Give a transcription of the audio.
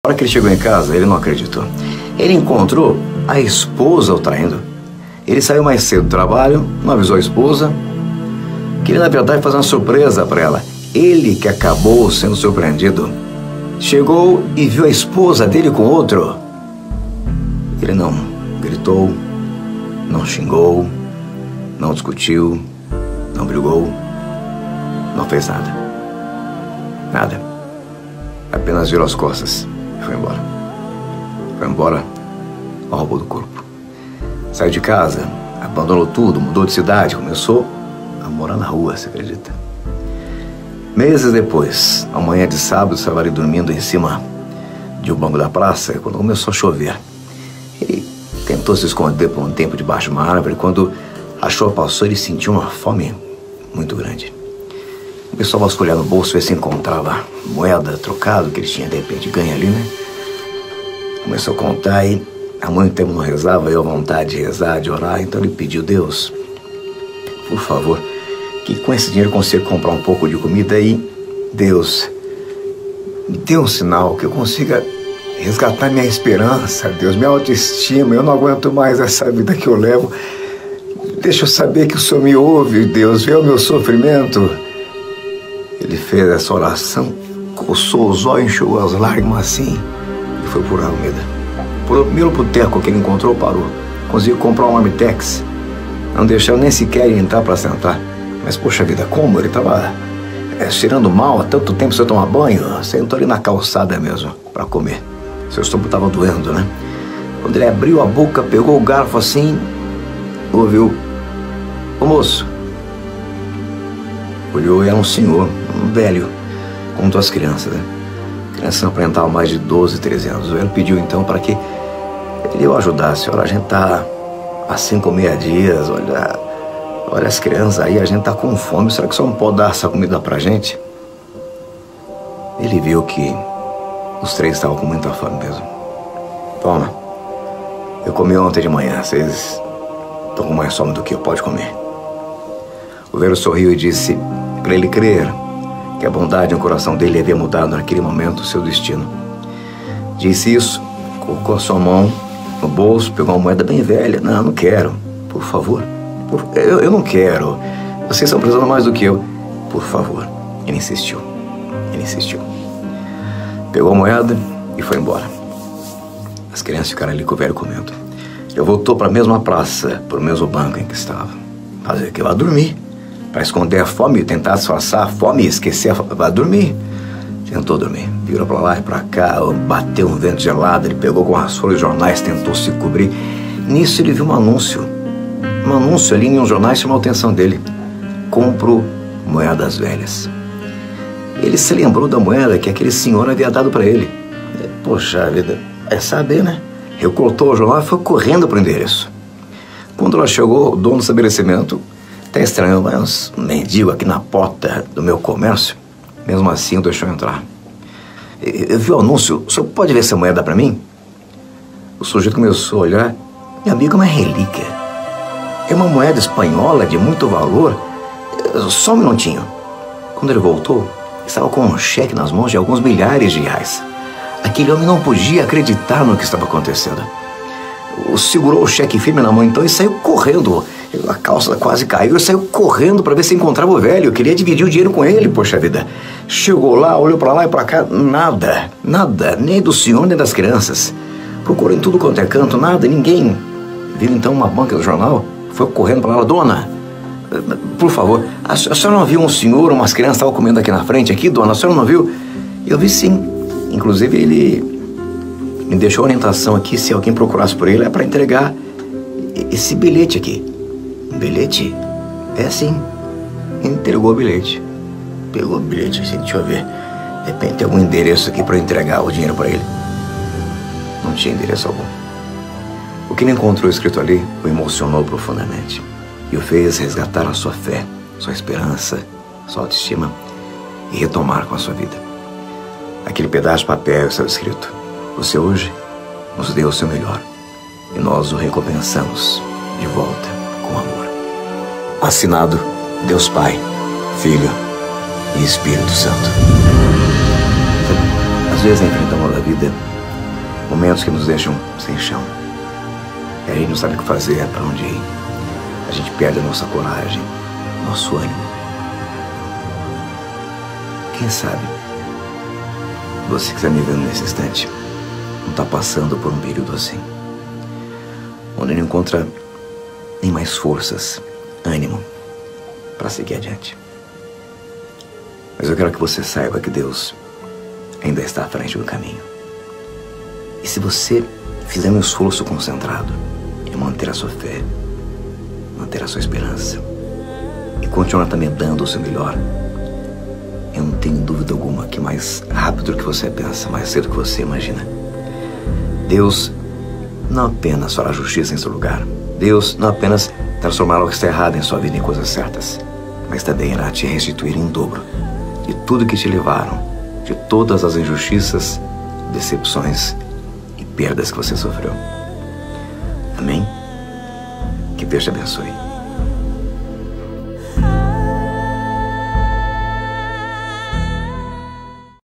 Na hora que ele chegou em casa, ele não acreditou. Ele encontrou a esposa o traindo. Ele saiu mais cedo do trabalho, não avisou a esposa, queria, na verdade, fazer uma surpresa para ela. Ele que acabou sendo surpreendido. Chegou e viu a esposa dele com outro. Ele não gritou, não xingou, não discutiu, não brigou, não fez nada. Nada. Apenas virou as costas e foi embora. Foi embora ao roubo do corpo. Saiu de casa, abandonou tudo, mudou de cidade, começou a morar na rua, você acredita? Meses depois, a manhã de sábado, estava ali dormindo em cima de um banco da praça, quando começou a chover. Ele tentou se esconder por um tempo debaixo de uma árvore. Quando a chuva passou, ele sentiu uma fome muito grande. Começou a vasculhar no bolso, ver se encontrava moeda, trocado, que ele tinha de repente ganho ali, né? Começou a contar e há muito tempo não rezava, eu à vontade de rezar, de orar. Então ele pediu: Deus, por favor, que com esse dinheiro eu consiga comprar um pouco de comida e Deus, me dê um sinal que eu consiga resgatar minha esperança, Deus, minha autoestima. Eu não aguento mais essa vida que eu levo. Deixa eu saber que o Senhor me ouve, Deus, vê o meu sofrimento. Ele fez essa oração, coçou os olhos, enxugou as lágrimas assim e foi por Alameda. Por primeiro boteco que ele encontrou, parou. Conseguiu comprar um Marmitex. Não deixaram nem sequer entrar para sentar. Mas, poxa vida, como? Ele estava cheirando mal há tanto tempo sem tomar banho. Sentou ali na calçada mesmo para comer. Seu estômago estava doendo, né? Quando ele abriu a boca, pegou o garfo assim, ouviu: ô moço. Olhou e era um senhor, um velho, como duas crianças, né? Criança não aparentava mais de 12, 13 anos. O velho pediu então para que ele o ajudasse. Olha, a gente tá há 5 dias, olha as crianças aí, a gente tá com fome. Será que o senhor não pode dar essa comida pra gente? Ele viu que os três estavam com muita fome mesmo. Toma, eu comi ontem de manhã, vocês estão com mais fome do que eu, pode comer. O velho sorriu e disse para ele crer que a bondade no coração dele havia mudado naquele momento o seu destino. Disse isso, colocou a sua mão no bolso, pegou uma moeda bem velha. Não, não quero, por favor. Eu não quero. Vocês estão precisando mais do que eu. Por favor. Ele insistiu. Ele insistiu. Pegou a moeda e foi embora. As crianças ficaram ali com o velho comendo. Ele voltou para a mesma praça, para o mesmo banco em que estava. Fazer o que? Vai dormir. Para esconder a fome, tentar disfarçar a fome e esquecer a fome. Vai dormir. Tentou dormir. Virou para lá e para cá, bateu um vento gelado. Ele pegou com as folhas de jornais, tentou se cobrir. Nisso ele viu um anúncio. Um anúncio ali em um jornal chamou a atenção dele. Compro moedas velhas. Ele se lembrou da moeda que aquele senhor havia dado para ele. Poxa vida, é saber, né? Recortou o jornal e foi correndo para o endereço. Quando ela chegou, o dono do estabelecimento até estranhou, mas um mendigo aqui na porta do meu comércio, mesmo assim o deixou entrar. Eu vi o anúncio, o senhor pode ver essa moeda para mim? O sujeito começou a olhar. Meu amigo, é uma relíquia. É uma moeda espanhola de muito valor. Só um minutinho. Quando ele voltou, estava com um cheque nas mãos de alguns milhares de reais. Aquele homem não podia acreditar no que estava acontecendo. Segurou o cheque firme na mão então e saiu correndo. A calça quase caiu e saiu correndo para ver se encontrava o velho. Queria dividir o dinheiro com ele, poxa vida. Chegou lá, olhou para lá e para cá, nada, nada, nem do senhor nem das crianças. Procurou em tudo quanto é canto, nada, ninguém. Viu então uma banca do jornal, foi correndo para lá: dona, por favor, a senhora não viu um senhor, umas crianças estavam comendo aqui na frente, aqui, dona? A senhora não viu? Eu vi sim. Inclusive ele me deixou a orientação aqui, se alguém procurasse por ele, é para entregar esse bilhete aqui. Um bilhete? É sim. Entregou o bilhete. Pegou o bilhete, assim, deixa eu ver. De repente tem algum endereço aqui para entregar o dinheiro para ele. Não tinha endereço algum. O que ele encontrou escrito ali o emocionou profundamente e o fez resgatar a sua fé, sua esperança, sua autoestima e retomar com a sua vida. Aquele pedaço de papel estava escrito: você hoje nos deu o seu melhor e nós o recompensamos de volta com amor. Assinado Deus Pai, Filho e Espírito Santo. Às vezes, na enfrentação da vida, Momentos que nos deixam sem chão. E a gente não sabe o que fazer, para onde ir. A gente perde a nossa coragem, nosso ânimo. Quem sabe, você que está me vendo nesse instante, não está passando por um período assim, onde não encontra nem mais forças, ânimo, para seguir adiante. Mas eu quero que você saiba que Deus ainda está à frente do caminho. E se você fizer um esforço concentrado em manter a sua fé, manter a sua esperança e continuar também dando o seu melhor, eu não tenho dúvida alguma que mais rápido do que você pensa, mais cedo do que você imagina, Deus não apenas fará justiça em seu lugar, Deus não apenas transformará o que está errado em sua vida em coisas certas, mas também irá te restituir em dobro de tudo que te levaram, de todas as injustiças, decepções e perdas que você sofreu. Amém? Que Deus te abençoe.